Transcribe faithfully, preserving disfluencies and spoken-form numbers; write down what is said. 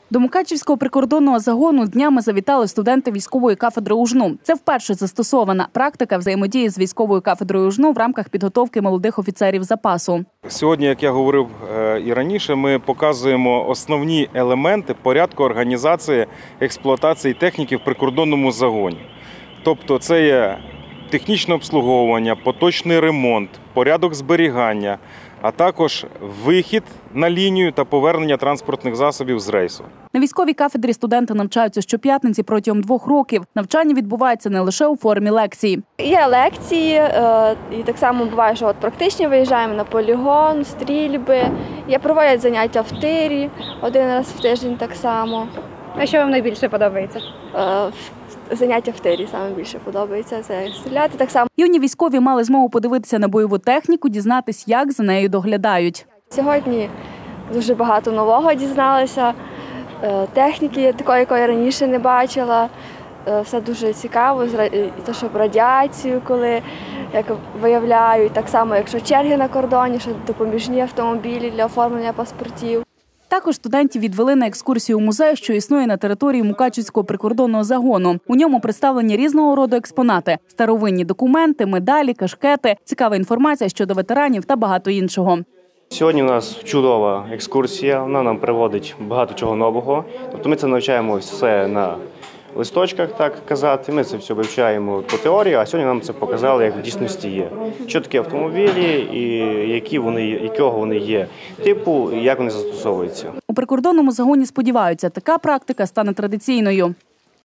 До Мукачівського прикордонного загону днями завітали студенти військової кафедри УЖНУ. Це вперше застосована практика взаємодії з військовою кафедрою УЖНУ в рамках підготовки молодих офіцерів запасу. Сьогодні, як я говорив і раніше, ми показуємо основні елементи порядку організації експлуатації техніки в прикордонному загоні. Тобто це є технічне обслуговування, поточний ремонт, порядок зберігання, а також вихід на лінію та повернення транспортних засобів з рейсу. На військовій кафедрі студенти навчаються щоп'ятниці протягом двох років. Навчання відбувається не лише у формі лекцій. Є лекції, і так само буває, що от практичні виїжджаємо на полігон, стрільби. Є проводять заняття в тирі один раз в тиждень так само. А що вам найбільше подобається? Заняття в тирі саме більше подобається, це стріляти так само. Юні військові мали змогу подивитися на бойову техніку, дізнатись, як за нею доглядають. Сьогодні дуже багато нового дізналася, техніки такої, якої раніше не бачила. Все дуже цікаво, те, що радіацію, коли як виявляють, так само, якщо черги на кордоні, що допоміжні автомобілі для оформлення паспортів. Також студентів відвели на екскурсію у музей, що існує на території Мукачівського прикордонного загону. У ньому представлені різного роду експонати – старовинні документи, медалі, кашкети, цікава інформація щодо ветеранів та багато іншого. Сьогодні у нас чудова екскурсія, вона нам приводить багато чого нового. Тобто ми це навчаємо все на листочках, так казати. Ми це все вивчаємо по теорії, а сьогодні нам це показали, як в дійсності є. Що таке автомобілі і які вони, якого вони є типу, і як вони застосовуються. У прикордонному загоні сподіваються, така практика стане традиційною.